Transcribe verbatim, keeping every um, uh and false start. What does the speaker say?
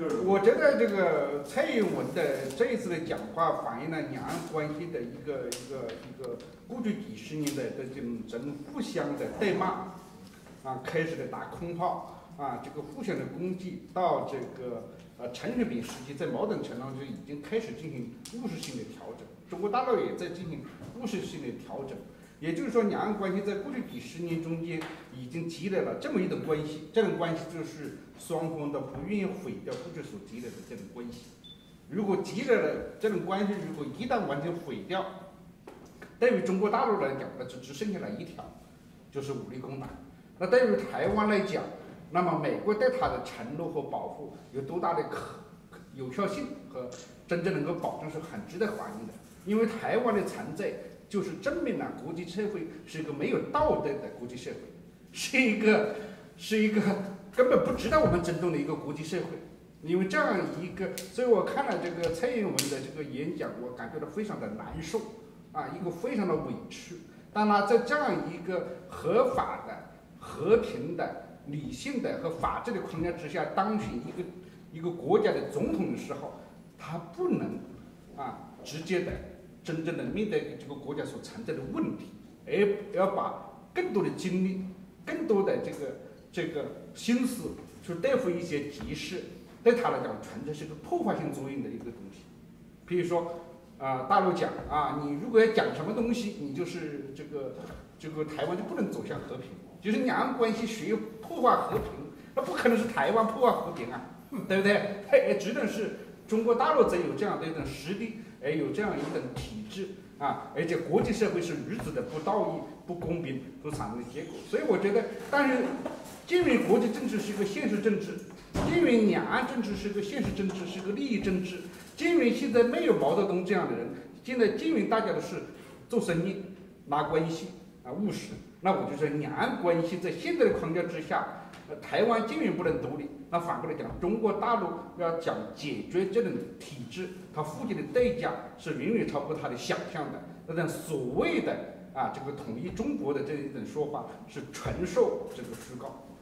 我觉得这个蔡英文的这一次的讲话反映了两岸关系的一个一个一个过去几十年的这种人互相的对骂，啊，开始的打空炮，啊，这个互相的攻击，到这个呃陈水扁时期，在某种程度上就已经开始进行务实性的调整，中国大陆也在进行务实性的调整。也就是说，两岸关系在过去几十年中间已经积累了这么一种关系，这种关系就是双方都不愿意毁掉过去所积累的这种关系。如果积累了这种关系，如果一旦完全毁掉，对于中国大陆来讲，那就只剩下了一条，就是武力攻打。那对于台湾来讲，那么美国对它的承诺和保护有多大的可有效性和真正能够保证，是很值得怀疑的。因为台湾的存在，就是证明了国际社会是一个没有道德的国际社会，是一个是一个根本不值得我们尊重的一个国际社会。因为这样一个，所以我看了这个蔡英文的这个演讲，我感觉到非常的难受啊，一个非常的委屈。当然，在这样一个合法的、和平的、理性的和法治的框架之下，当选一个一个国家的总统的时候，他不能啊直接的。真正的面对这个国家所存在的问题，而要把更多的精力、更多的这个这个心思去对付一些局势，对他来讲存在是个破坏性作用的一个东西。比如说，啊、呃，大陆讲啊，你如果要讲什么东西，你就是这个这个台湾就不能走向和平，就是两岸关系需要破坏和平，那不可能是台湾破坏和平啊，对不对？哎，只能是中国大陆才有这样的一种实力。而有这样一种体制啊，而且国际社会是如此的不道义、不公平所产生的结果。所以我觉得，但是，鉴于国际政治是一个现实政治，鉴于两岸政治是一个现实政治，是一个利益政治，鉴于现在没有毛泽东这样的人，现在鉴于大家都是做生意、拿关系啊务实，那我就说两岸关系在现在的框架之下。呃，台湾竟然不能独立，那反过来讲，中国大陆要讲解决这种体制，它付出的代价是远远超过它的想象的。那种所谓的啊，这个统一中国的这一种说法是纯属这个虚构。